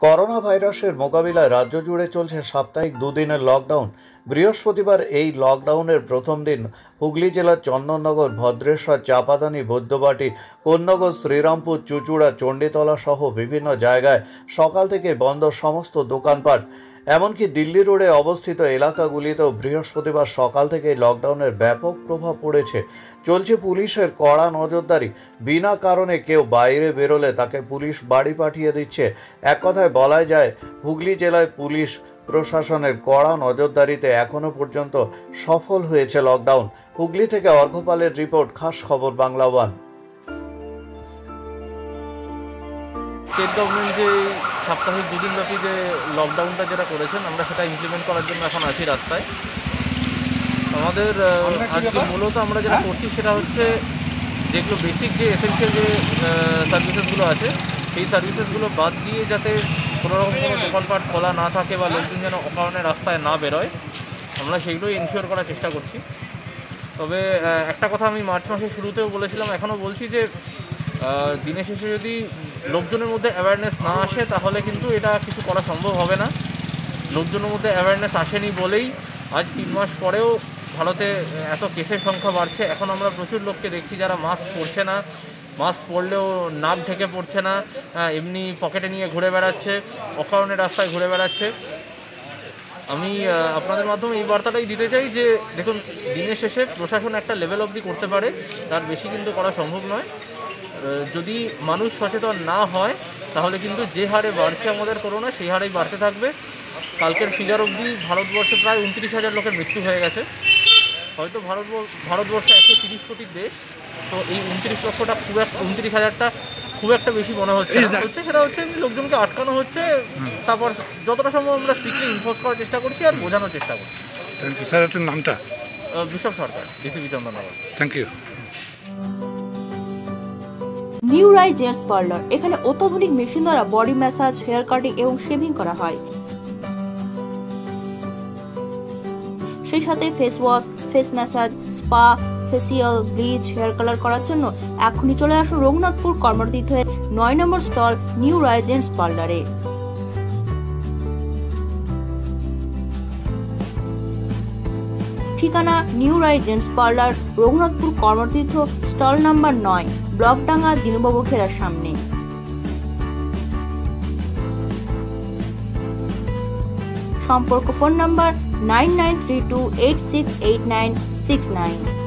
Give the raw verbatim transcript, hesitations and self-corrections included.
Corona ভাইরাসের মোকাবিলায় রাজ্য জুড়ে চলছে সাপ্তাহিক দুদিনের লকডাউন। বৃহস্পতিবার এই লকডাউনের প্রথম দিন হুগলি জেলার চন্দননগর, ভদ্রেশ্বর, চাপাদানি, বৈদ্যবাটি, কোন্নগর, শ্রীরামপুর, চুঁচুড়া, চণ্ডীতলা সহ বিভিন্ন জায়গায় সকাল থেকে বন্ধ সমস্ত দোকানপাট। এমনকি দিল্লি রোডে অবস্থিত এলাকাগুলিতেও বৃহস্পতিবার সকাল থেকে লকডাউনের ব্যাপক প্রভাব পড়েছে। চলছে পুলিশের কড়া নজরদারি। বিনা কারণে কেউ বাইরে বেরোলে তাকে পুলিশ বাড়ি পাঠিয়ে দিচ্ছে। এক কথায় বলাই যায়, হুগলি জেলায় পুলিশ প্রশাসনের কড়া নজরদারিতে এখনো পর্যন্ত সফল হয়েছে লকডাউন। হুগলি থেকে অর্ঘ্যপালের রিপোর্ট, খাস খবর বাংলা ওয়ান। স্টেট গভর্নমেন্ট যে সাপ্তাহিক দুদিন ব্যাপী যে লকডাউনটা যেটা করেছেন, আমরা সেটা ইমপ্লিমেন্ট করার জন্য এখন আছি রাস্তায়। আমাদের আজকে মূলত আমরা যেটা করছি সেটা হচ্ছে যেগুলো বেসিক যে এসেন্সিয়াল যে সার্ভিসেসগুলো আছে, সেই সার্ভিসেসগুলো বাদ দিয়ে যাতে কোনো রকম কোনো দোকানপাট খোলা না থাকে বা লোকজন যেন অকারণে রাস্তায় না বেরোয়, আমরা সেইগুলোই এনশিওর করার চেষ্টা করছি। তবে একটা কথা আমি মার্চ মাসের শুরুতেও বলেছিলাম, এখনও বলছি যে দিনের শেষে যদি লোকজনের মধ্যে অ্যাওয়ারনেস না আসে তাহলে কিন্তু এটা কিছু করা সম্ভব হবে না। লোকজনের মধ্যে অ্যাওয়ারনেস আসেনি বলেই আজ তিন মাস পরেও ভারতে এত কেসের সংখ্যা বাড়ছে। এখন আমরা প্রচুর লোককে দেখছি যারা মাস্ক পরছে না, মাস্ক পরলেও নাক ঢেকে পড়ছে না, এমনি পকেটে নিয়ে ঘুরে বেড়াচ্ছে, অকারণে রাস্তায় ঘুরে বেড়াচ্ছে। আমি আপনাদের মাধ্যমে এই বার্তাটাই দিতে চাই যে দেখুন, দিনের শেষে প্রশাসন একটা লেভেল অবধি করতে পারে, তার বেশি কিন্তু করা সম্ভব নয়। যদি মানুষ সচেতন না হয় তাহলে কিন্তু যে হারে বাড়ছে আমাদের করোনা, সেই হারেই বাড়তে থাকবে। কালকের ফিগার অবধি ভারতবর্ষে প্রায় উনত্রিশ হাজার লোকের মৃত্যু হয়ে গেছে। হয়তো ভারত ভারতবর্ষ একশো তিরিশ কোটির দেশ, তো এই উনত্রিশ লক্ষটা খুব একটা উনত্রিশ হাজারটা খুব একটা বেশি মনে হচ্ছে হচ্ছে সেটা হচ্ছে লোকজনকে আটকানো হচ্ছে। তারপর যতটা সম্ভব আমরা স্ট্রিক্টলি ইনফোর্স করার চেষ্টা করছি আর বোঝানোর চেষ্টা করছি। স্যার, আপনার নামটা? Bishop Sarkar, DCP Chandannagar. Thank you. New Rai gents parlour, এখানে অত্যাধুনিক মেশিন দ্বারা বডি ম্যাসাজ, হেয়ার কাটিং এবং শেভিং করা হয়। সেই সাথে face wash, face massage, spa, facial, bleach, hair colour করার জন্য এখনই চলে আসুন রঘুনাথপুর কর্মতীর্থের নয় নম্বর স্টল নিউ রাই জেন্টস পার্লারে। ঠিকানা new Rai gents parlour, Raghunathpur Karmatirtha, stall number নয়, ব্লকডাঙ্গা, দিনুবাবু খেরার সামনে। সম্পর্ক phone number nine nine three two eight six eight nine six nine.